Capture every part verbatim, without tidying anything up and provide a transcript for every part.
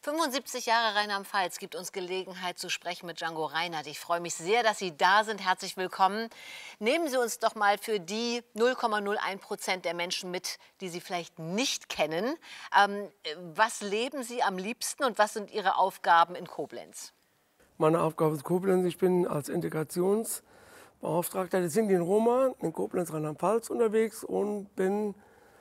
fünfundsiebzig Jahre Rheinland-Pfalz gibt uns Gelegenheit zu sprechen mit Django Reinhardt. Ich freue mich sehr, dass Sie da sind. Herzlich willkommen. Nehmen Sie uns doch mal für die null Komma null eins Prozent der Menschen mit, die Sie vielleicht nicht kennen. Ähm, was leben Sie am liebsten und was sind Ihre Aufgaben in Koblenz? Meine Aufgabe ist Koblenz. Ich bin als Integrationsbeauftragter der Sinti und Roma in Koblenz, Rheinland-Pfalz unterwegs und bin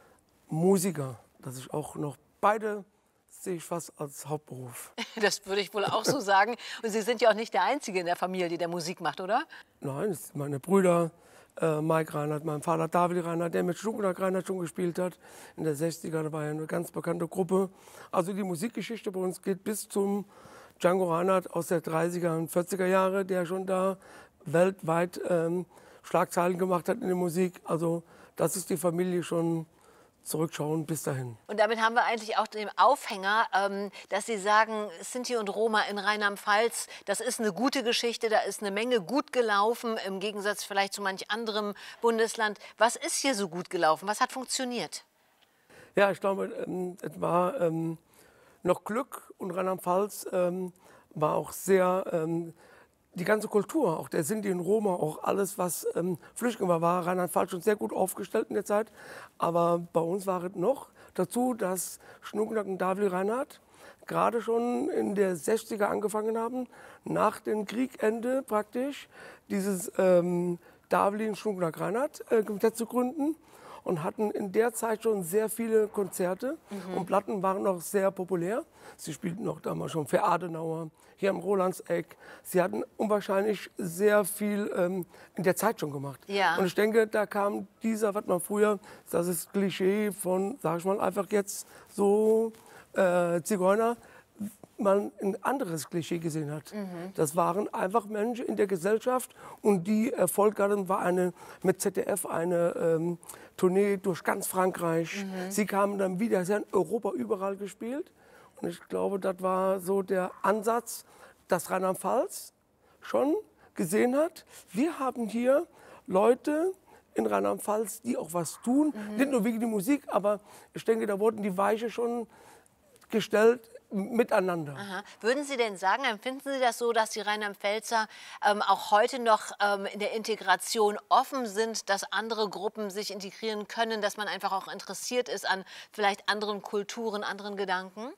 Musiker. Dass ich auch noch beide sehe ich fast als Hauptberuf. Das würde ich wohl auch so sagen. Und Sie sind ja auch nicht der Einzige in der Familie, der Musik macht, oder? Nein, es sind meine Brüder, äh, Mike Reinhardt, mein Vater David Reinhardt, der mit Schnuckenberg Reinhardt schon gespielt hat. In der sechziger, da war ja eine ganz bekannte Gruppe. Also die Musikgeschichte bei uns geht bis zum Django Reinhardt aus der dreißiger und vierziger Jahre, der schon da weltweit ähm, Schlagzeilen gemacht hat in der Musik. Also das ist die Familie schon zurückschauen bis dahin. Und damit haben wir eigentlich auch den Aufhänger, ähm, dass Sie sagen, Sinti und Roma in Rheinland-Pfalz, das ist eine gute Geschichte, da ist eine Menge gut gelaufen, im Gegensatz vielleicht zu manch anderem Bundesland. Was ist hier so gut gelaufen? Was hat funktioniert? Ja, ich glaube, ähm, es war ähm, noch Glück und Rheinland-Pfalz ähm, war auch sehr, ähm, die ganze Kultur, auch der Sinti und Roma, auch alles, was ähm, Flüchtlinge war, war Rheinland-Pfalz schon sehr gut aufgestellt in der Zeit. Aber bei uns war es noch dazu, dass Schnuckenberg und David Reinhardt gerade schon in der sechziger angefangen haben, nach dem Kriegende praktisch dieses ähm, David und Schnuckenberg Reinhardt äh, zu gründen. Und hatten in der Zeit schon sehr viele Konzerte mhm. und Platten waren noch sehr populär. Sie spielten noch damals schon für Adenauer, hier am Rolandseck. Sie hatten unwahrscheinlich sehr viel ähm, in der Zeit schon gemacht. Ja. Und ich denke, da kam dieser, was man früher, das ist Klischee von, sag ich mal, einfach jetzt so äh, Zigeuner, man ein anderes Klischee gesehen hat. Mhm. Das waren einfach Menschen in der Gesellschaft und die Erfolg hatten, war eine, mit Z D F eine ähm, Tournee durch ganz Frankreich. Mhm. Sie kamen dann wieder, sie haben Europa überall gespielt. Und ich glaube, das war so der Ansatz, dass Rheinland-Pfalz schon gesehen hat, wir haben hier Leute in Rheinland-Pfalz, die auch was tun. Mhm. Nicht nur wegen der Musik, aber ich denke, da wurden die Weiche schon gestellt miteinander. Aha. Würden Sie denn sagen, empfinden Sie das so, dass die Rheinland-Pfälzer ähm, auch heute noch ähm, in der Integration offen sind, dass andere Gruppen sich integrieren können, dass man einfach auch interessiert ist an vielleicht anderen Kulturen, anderen Gedanken?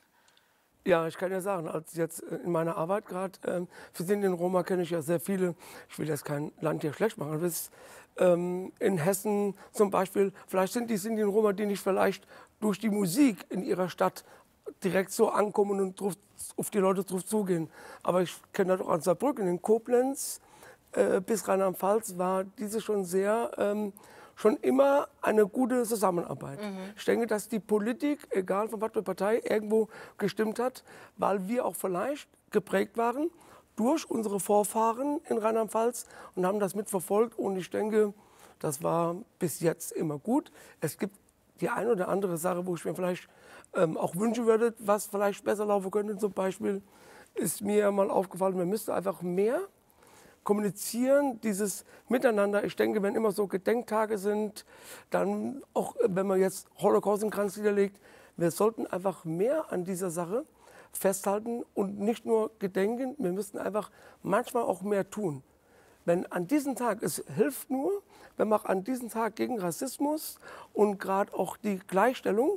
Ja, ich kann ja sagen, als jetzt in meiner Arbeit gerade ähm, für Sinti und Roma kenne ich ja sehr viele, ich will jetzt kein Land hier schlecht machen, aber es, ähm, in Hessen zum Beispiel, vielleicht sind die Sinti und Roma, die nicht vielleicht durch die Musik in ihrer Stadt direkt so ankommen und drauf, auf die Leute drauf zugehen. Aber ich kenne das auch an Saarbrücken, in Koblenz äh, bis Rheinland-Pfalz war diese schon sehr, ähm, schon immer eine gute Zusammenarbeit. Mhm. Ich denke, dass die Politik, egal von was für Partei, irgendwo gestimmt hat, weil wir auch vielleicht geprägt waren durch unsere Vorfahren in Rheinland-Pfalz und haben das mitverfolgt. Und ich denke, das war bis jetzt immer gut. Es gibt die eine oder andere Sache, wo ich mir vielleicht ähm, auch wünschen würde, was vielleicht besser laufen könnte. Zum Beispiel ist mir mal aufgefallen, wir müssten einfach mehr kommunizieren, dieses Miteinander. Ich denke, wenn immer so Gedenktage sind, dann auch, wenn man jetzt Holocaust in Kranz niederlegt, wir sollten einfach mehr an dieser Sache festhalten und nicht nur gedenken, wir müssten einfach manchmal auch mehr tun. Wenn an diesem Tag, es hilft nur, wenn man an diesem Tag gegen Rassismus und gerade auch die Gleichstellung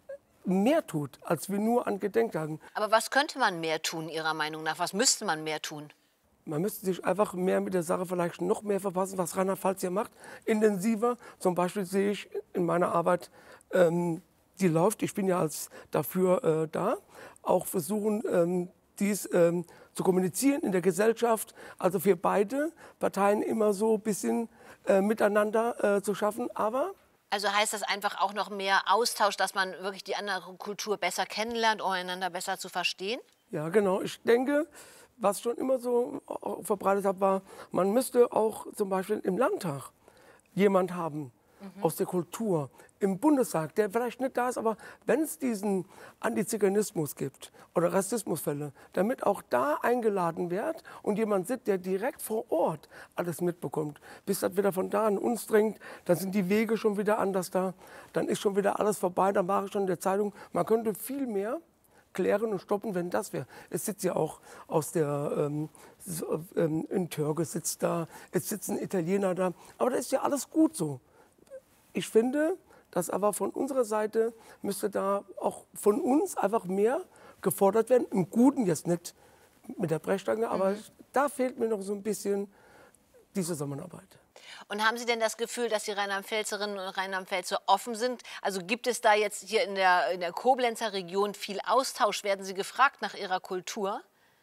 mehr tut, als wir nur an Gedenktagen. Aber was könnte man mehr tun, Ihrer Meinung nach? Was müsste man mehr tun? Man müsste sich einfach mehr mit der Sache vielleicht noch mehr verpassen, was Rheinland-Pfalz hier macht, intensiver. Zum Beispiel sehe ich in meiner Arbeit, ähm, die läuft, ich bin ja als dafür äh, da, auch versuchen, ähm, dies ähm, zu kommunizieren in der Gesellschaft, also für beide Parteien immer so ein bisschen äh, miteinander äh, zu schaffen, aber also heißt das einfach auch noch mehr Austausch, dass man wirklich die andere Kultur besser kennenlernt, um einander besser zu verstehen? Ja, genau. Ich denke, was schon immer so verbreitet hat, war, man müsste auch zum Beispiel im Landtag jemand haben mhm. aus der Kultur, im Bundestag, der vielleicht nicht da ist, aber wenn es diesen Antiziganismus gibt oder Rassismusfälle, damit auch da eingeladen wird und jemand sitzt, der direkt vor Ort alles mitbekommt. Bis das wieder von da an uns drängt, dann sind die Wege schon wieder anders da, dann ist schon wieder alles vorbei, dann war ich schon in der Zeitung, man könnte viel mehr klären und stoppen, wenn das wäre. Es sitzt ja auch aus der, ähm, so, ähm, ein Türke sitzt da, es sitzt ein Italiener da, aber das ist ja alles gut so. Ich finde, dass aber von unserer Seite müsste da auch von uns einfach mehr gefordert werden, im Guten jetzt nicht mit der Brechstange, aber mhm. da fehlt mir noch so ein bisschen die Zusammenarbeit. Und haben Sie denn das Gefühl, dass die Rheinland-Pfälzerinnen und Rheinland-Pfälzer offen sind? Also gibt es da jetzt hier in der, in der Koblenzer Region viel Austausch? Werden Sie gefragt nach Ihrer Kultur?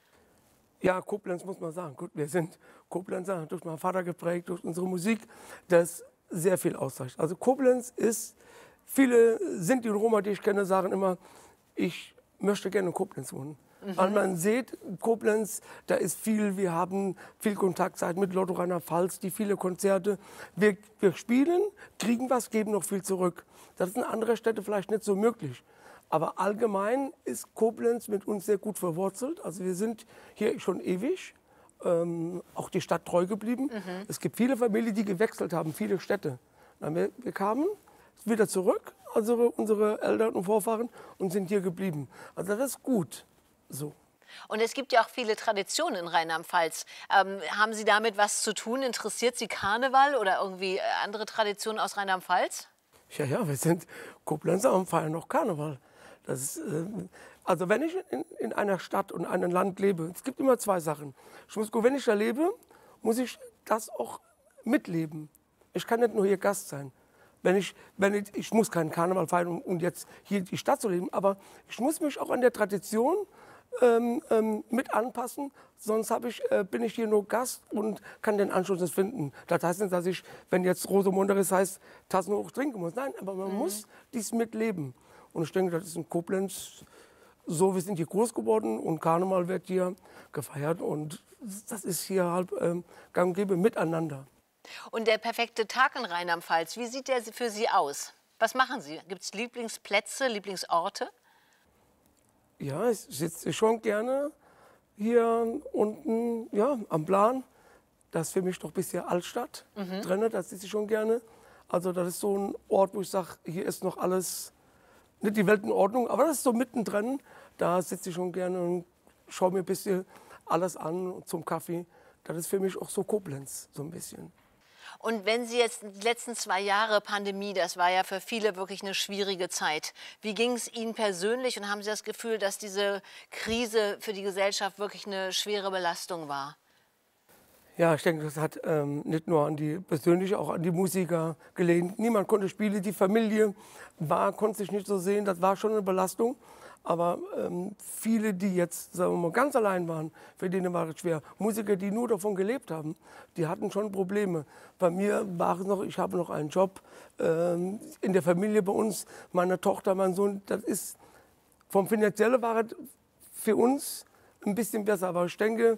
Ja, Koblenz muss man sagen. Gut, wir sind Koblenzer, durch meinen Vater geprägt, durch unsere Musik, das sehr viel Austausch. Also Koblenz ist, viele sind die Roma, die ich kenne, sagen immer, ich möchte gerne in Koblenz wohnen. Mhm. Weil man sieht, Koblenz, da ist viel, wir haben viel Kontaktzeit mit Lotto Rheinland-Pfalz, die viele Konzerte. Wir, wir spielen, kriegen was, geben noch viel zurück. Das ist in anderen Städten vielleicht nicht so möglich. Aber allgemein ist Koblenz mit uns sehr gut verwurzelt. Also wir sind hier schon ewig, ähm, auch die Stadt treu geblieben. Mhm. Es gibt viele Familien, die gewechselt haben, viele Städte. Wir, wir kamen wieder zurück, also unsere Eltern und Vorfahren, und sind hier geblieben. Also das ist gut. So. Und es gibt ja auch viele Traditionen in Rheinland-Pfalz. Ähm, haben Sie damit was zu tun? Interessiert Sie Karneval oder irgendwie andere Traditionen aus Rheinland-Pfalz? Ja, ja, wir sind Koblenzer und feiern noch Karneval. Das ist, äh, also wenn ich in, in einer Stadt und einem Land lebe, es gibt immer zwei Sachen. Ich muss, wenn ich da lebe, muss ich das auch mitleben. Ich kann nicht nur hier Gast sein. Wenn ich, wenn ich, ich muss keinen Karneval feiern, um, um jetzt hier die Stadt zu leben, aber ich muss mich auch an der Tradition ähm, ähm, mit anpassen, sonst hab ich, äh, bin ich hier nur Gast und kann den Anschluss nicht finden. Das heißt nicht, dass ich, wenn jetzt Rosemunderis heißt, Tassen hoch trinken muss. Nein, aber man mhm. muss dies mitleben. Und ich denke, das ist in Koblenz so, wir sind hier groß geworden und Karneval wird hier gefeiert und das ist hier halt ähm, gang und gäbe miteinander. Und der perfekte Tag in Rheinland-Pfalz, wie sieht der für Sie aus? Was machen Sie? Gibt es Lieblingsplätze, Lieblingsorte? Ja, ich sitze schon gerne hier unten ja, am Plan. Das ist für mich noch ein bisschen Altstadt mhm. drin, das sitze ich schon gerne. Also das ist so ein Ort, wo ich sage, hier ist noch alles, nicht die Welt in Ordnung, aber das ist so mittendrin. Da sitze ich schon gerne und schaue mir ein bisschen alles an zum Kaffee. Das ist für mich auch so Koblenz, so ein bisschen. Und wenn Sie jetzt die letzten zwei Jahre Pandemie, das war ja für viele wirklich eine schwierige Zeit. Wie ging es Ihnen persönlich und haben Sie das Gefühl, dass diese Krise für die Gesellschaft wirklich eine schwere Belastung war? Ja, ich denke, das hat ähm, nicht nur an die persönliche, auch an die Musiker gelegen. Niemand konnte spielen, die Familie war, konnte sich nicht so sehen. Das war schon eine Belastung. Aber ähm, viele, die jetzt sagen wir mal, ganz allein waren, für denen war es schwer. Musiker, die nur davon gelebt haben, die hatten schon Probleme. Bei mir war es noch, ich habe noch einen Job ähm, in der Familie bei uns, meine Tochter, mein Sohn. Das ist vom Finanziellen war es für uns ein bisschen besser. Aber ich denke,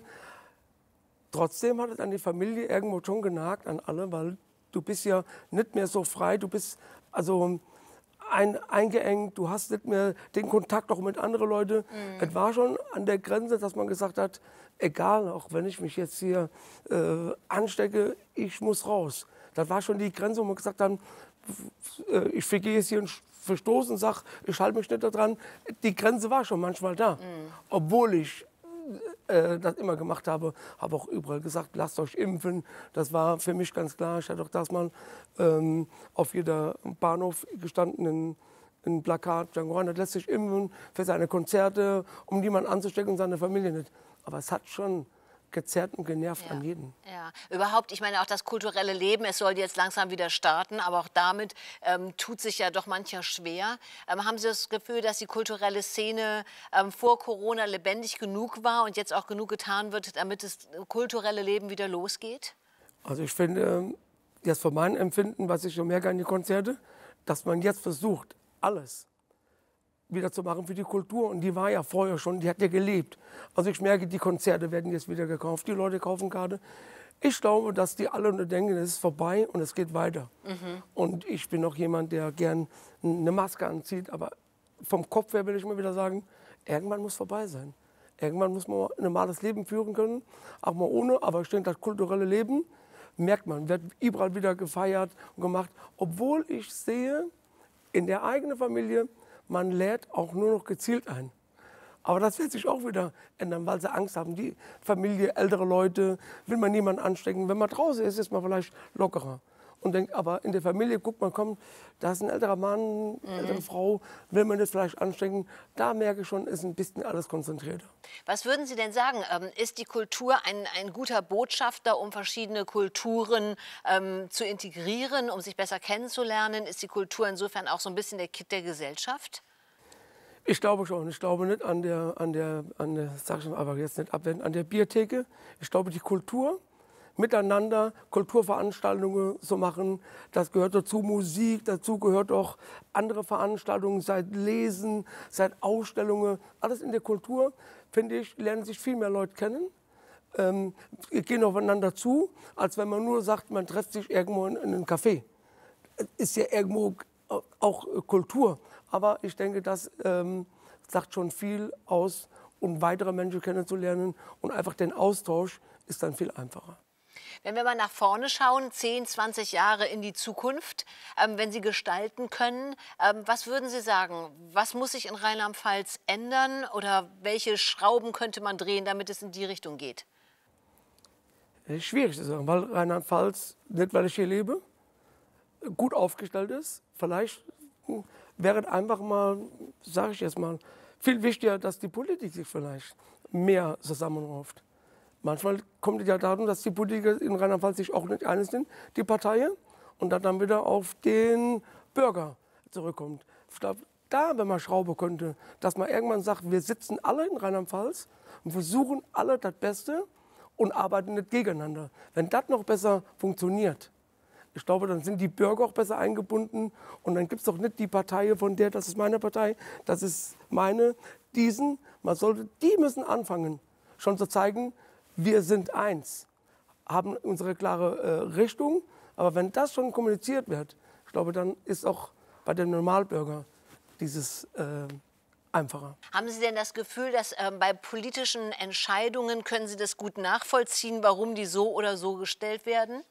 trotzdem hat es an die Familie irgendwo schon genagt, an alle, weil du bist ja nicht mehr so frei. Du bist also Ein, eingeengt, du hast nicht mehr den Kontakt auch mit anderen Leuten. Mhm. Es war schon an der Grenze, dass man gesagt hat, egal, auch wenn ich mich jetzt hier äh, anstecke, ich muss raus. Das war schon die Grenze, wo man gesagt hat, äh, ich vergehe jetzt hier einen Verstoß und sage, ich halte mich nicht daran. Die Grenze war schon manchmal da, mhm. obwohl ich äh, das immer gemacht habe, habe auch überall gesagt, lasst euch impfen. Das war für mich ganz klar. Ich hatte auch das mal ähm, auf jeder Bahnhof gestanden, ein, ein Plakat, Django Reinhardt lässt sich impfen für seine Konzerte, um niemanden anzustecken und seine Familie nicht. Aber es hat schon gezerrt und genervt ja. an jeden. Ja, überhaupt, ich meine auch das kulturelle Leben, es soll jetzt langsam wieder starten, aber auch damit ähm, tut sich ja doch mancher schwer. Ähm, haben Sie das Gefühl, dass die kulturelle Szene ähm, vor Corona lebendig genug war und jetzt auch genug getan wird, damit das kulturelle Leben wieder losgeht? Also ich finde, jetzt von meinem Empfinden, was ich schon merke an die Konzerte, dass man jetzt versucht, alles wieder zu machen für die Kultur. Und die war ja vorher schon, die hat ja gelebt. Also ich merke, die Konzerte werden jetzt wieder gekauft, die Leute kaufen Karte. Ich glaube, dass die alle nur denken, es ist vorbei und es geht weiter. Mhm. Und ich bin auch jemand, der gern eine Maske anzieht. Aber vom Kopf her will ich mal wieder sagen, irgendwann muss vorbei sein. Irgendwann muss man ein normales Leben führen können, auch mal ohne. Aber ich denke, das kulturelle Leben, merkt man, wird überall wieder gefeiert und gemacht. Obwohl ich sehe, in der eigenen Familie, man lädt auch nur noch gezielt ein. Aber das wird sich auch wieder ändern, weil sie Angst haben. Die Familie, ältere Leute, will man niemanden anstecken. Wenn man draußen ist, ist man vielleicht lockerer. Und denkt, aber in der Familie guckt man, kommt, da ist ein älterer Mann, eine ältere Frau, will man das vielleicht anstecken. Da merke ich schon, ist ein bisschen alles konzentrierter. Was würden Sie denn sagen? Ähm, ist die Kultur ein, ein guter Botschafter, um verschiedene Kulturen ähm, zu integrieren, um sich besser kennenzulernen? Ist die Kultur insofern auch so ein bisschen der Kitt der Gesellschaft? Ich glaube schon. Ich glaube nicht an der, an der, an der, sag ich mal, aber jetzt nicht abwenden, an der Biertheke. Ich glaube, die Kultur, miteinander Kulturveranstaltungen zu machen, das gehört dazu Musik, dazu gehört auch andere Veranstaltungen, seit Lesen, seit Ausstellungen, alles in der Kultur, finde ich, lernen sich viel mehr Leute kennen, ähm, gehen aufeinander zu, als wenn man nur sagt, man trifft sich irgendwo in, in einem Café. Ist ja irgendwo auch Kultur, aber ich denke, das ähm, sagt schon viel aus, um weitere Menschen kennenzulernen und einfach den Austausch ist dann viel einfacher. Wenn wir mal nach vorne schauen, zehn, zwanzig Jahre in die Zukunft, ähm, wenn Sie gestalten können, ähm, was würden Sie sagen? Was muss sich in Rheinland-Pfalz ändern oder welche Schrauben könnte man drehen, damit es in die Richtung geht? Das ist schwierig zu sagen, weil Rheinland-Pfalz, nicht weil ich hier lebe, gut aufgestellt ist. Vielleicht wäre es einfach mal, sage ich jetzt mal, viel wichtiger, dass die Politik sich vielleicht mehr zusammenrauft. Manchmal kommt es ja darum, dass die Politiker in Rheinland-Pfalz sich auch nicht einig sind, die Parteien, und dann, dann wieder auf den Bürger zurückkommt. Ich glaube, da, wenn man schrauben könnte, dass man irgendwann sagt, wir sitzen alle in Rheinland-Pfalz und versuchen alle das Beste und arbeiten nicht gegeneinander. Wenn das noch besser funktioniert, ich glaube, dann sind die Bürger auch besser eingebunden und dann gibt es doch nicht die Partei, von der, das ist meine Partei, das ist meine, diesen. Man sollte, die müssen anfangen, schon zu zeigen, wir sind eins, haben unsere klare äh, Richtung. Aber wenn das schon kommuniziert wird, ich glaube, dann ist auch bei dem Normalbürger dieses äh, einfacher. Haben Sie denn das Gefühl, dass ähm, bei politischen Entscheidungen können Sie das gut nachvollziehen, warum die so oder so gestellt werden?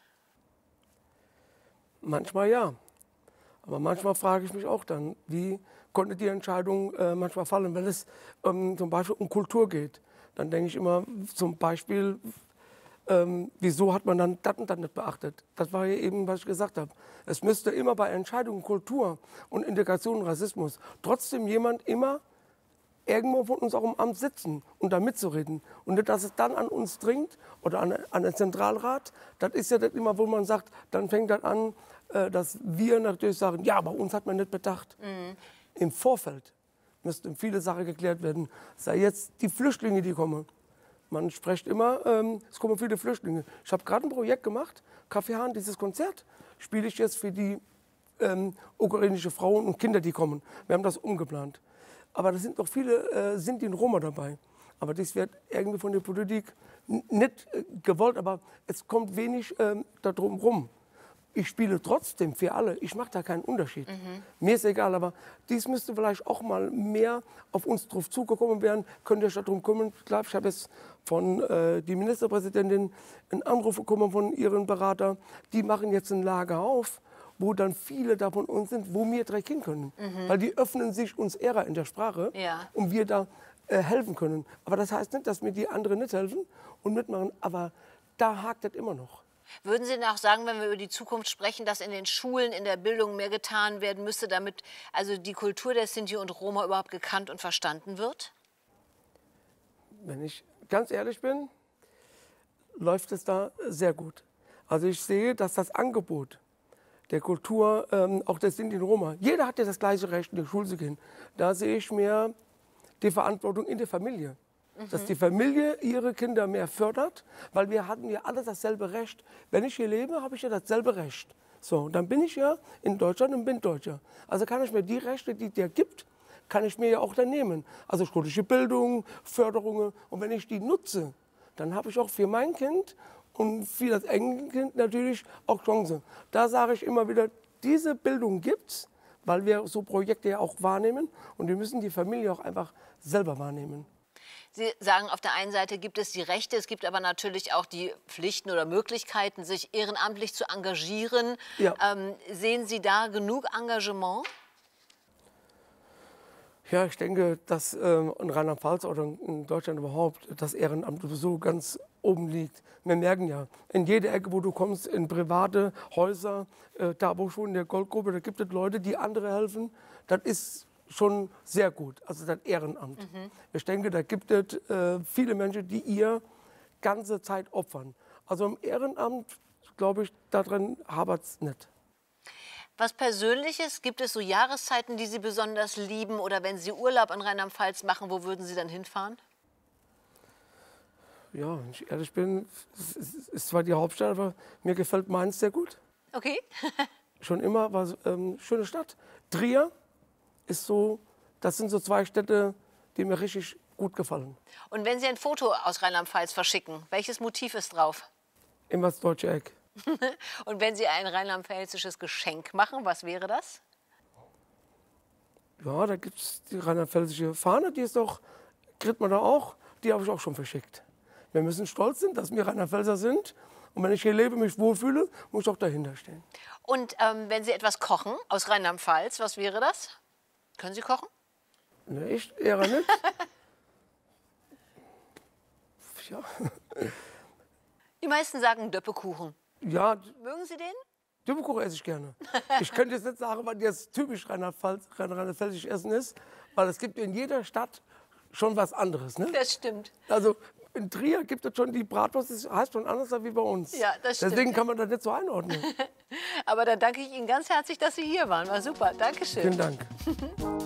Manchmal ja. Aber manchmal frage ich mich auch dann, wie konnte die Entscheidung äh, manchmal fallen, wenn es ähm, zum Beispiel um Kultur geht. Dann denke ich immer zum Beispiel, ähm, wieso hat man dann das und das nicht beachtet? Das war ja eben, was ich gesagt habe. Es müsste immer bei Entscheidungen Kultur und Integration und Rassismus trotzdem jemand immer irgendwo von uns auch im Amt sitzen und da mitzureden. Und nicht, dass es dann an uns dringt oder an, an den Zentralrat. Das ist ja das immer, wo man sagt, dann fängt das an, äh, dass wir natürlich sagen, ja, bei uns hat man nicht bedacht. Mhm. Im Vorfeld müssten viele Sachen geklärt werden. Sei jetzt die Flüchtlinge, die kommen. Man spricht immer, ähm, es kommen viele Flüchtlinge. Ich habe gerade ein Projekt gemacht, Kaffee Hahn, dieses Konzert spiele ich jetzt für die ähm, ukrainische Frauen und Kinder, die kommen. Wir haben das umgeplant. Aber da sind noch viele äh, Sinti und Roma dabei. Aber das wird irgendwie von der Politik nicht äh, gewollt, aber es kommt wenig ähm, darum rum. Ich spiele trotzdem für alle. Ich mache da keinen Unterschied. Mhm. Mir ist egal, aber dies müsste vielleicht auch mal mehr auf uns drauf zugekommen werden. Könnt ihr euch darum kümmern? Ich glaube, ich habe jetzt von äh, die Ministerpräsidentin einen Anruf bekommen von ihren Berater. Die machen jetzt ein Lager auf, wo dann viele da von uns sind, wo wir direkt hin können. Mhm. Weil die öffnen sich uns eher in der Sprache, ja, und wir da äh, helfen können. Aber das heißt nicht, dass mir die anderen nicht helfen und mitmachen. Aber da hakt es immer noch. Würden Sie denn auch sagen, wenn wir über die Zukunft sprechen, dass in den Schulen, in der Bildung mehr getan werden müsste, damit also die Kultur der Sinti und Roma überhaupt gekannt und verstanden wird? Wenn ich ganz ehrlich bin, läuft es da sehr gut. Also ich sehe, dass das Angebot der Kultur, ähm, auch der Sinti und Roma, jeder hat ja das gleiche Recht, in die Schule zu gehen. Da sehe ich mehr die Verantwortung in der Familie. Dass die Familie ihre Kinder mehr fördert, weil wir hatten ja alle dasselbe Recht. Wenn ich hier lebe, habe ich ja dasselbe Recht. So, dann bin ich ja in Deutschland und bin Deutscher. Also kann ich mir die Rechte, die der gibt, kann ich mir ja auch dann nehmen. Also schulische Bildung, Förderungen. Und wenn ich die nutze, dann habe ich auch für mein Kind und für das Enkelkind natürlich auch Chancen. Da sage ich immer wieder, diese Bildung gibt's, weil wir so Projekte ja auch wahrnehmen. Und wir müssen die Familie auch einfach selber wahrnehmen. Sie sagen, auf der einen Seite gibt es die Rechte, es gibt aber natürlich auch die Pflichten oder Möglichkeiten, sich ehrenamtlich zu engagieren. Ja. Ähm, sehen Sie da genug Engagement? Ja, ich denke, dass ähm, in Rheinland-Pfalz oder in Deutschland überhaupt das Ehrenamt sowieso ganz oben liegt. Wir merken ja, in jeder Ecke, wo du kommst, in private Häuser, äh, da wo schon in der Goldgrube, da gibt es Leute, die andere helfen. Das ist schon sehr gut, also das Ehrenamt. Mhm. Ich denke, da gibt es äh, viele Menschen, die ihr ganze Zeit opfern. Also im Ehrenamt, glaube ich, darin hapert es nicht. Was Persönliches, gibt es so Jahreszeiten, die Sie besonders lieben? Oder wenn Sie Urlaub in Rheinland-Pfalz machen, wo würden Sie dann hinfahren? Ja, wenn ich ehrlich bin, es ist zwar die Hauptstadt, aber mir gefällt Mainz sehr gut. Okay. Schon immer war es ähm, eine schöne Stadt. Trier ist so, das sind so zwei Städte, die mir richtig gut gefallen. Und wenn Sie ein Foto aus Rheinland-Pfalz verschicken, welches Motiv ist drauf? Immer das deutsche Eck. Und wenn Sie ein rheinland-pfälzisches Geschenk machen, was wäre das? Ja, da gibt es die rheinland-pfälzische Fahne, die ist doch, kriegt man da auch, die habe ich auch schon verschickt. Wir müssen stolz sein, dass wir Rheinland-Pfälzer sind. Und wenn ich hier lebe, mich wohlfühle, muss ich auch dahinter stehen. Und ähm, wenn Sie etwas kochen aus Rheinland-Pfalz, was wäre das? Können Sie kochen? Ne, ich eher nicht. Ja. Die meisten sagen Döppekuchen. Ja, mögen Sie den? Döppekuchen esse ich gerne. Ich könnte jetzt nicht sagen, was jetzt typisch rheinland-pfälzisch Essen ist, weil es gibt in jeder Stadt schon was anderes. Ne? Das stimmt. Also in Trier gibt es schon die Bratwurst, das heißt schon anders wie bei uns. Ja, das stimmt. Deswegen kann man das nicht so einordnen. Aber dann danke ich Ihnen ganz herzlich, dass Sie hier waren. War super. Dankeschön. Vielen Dank.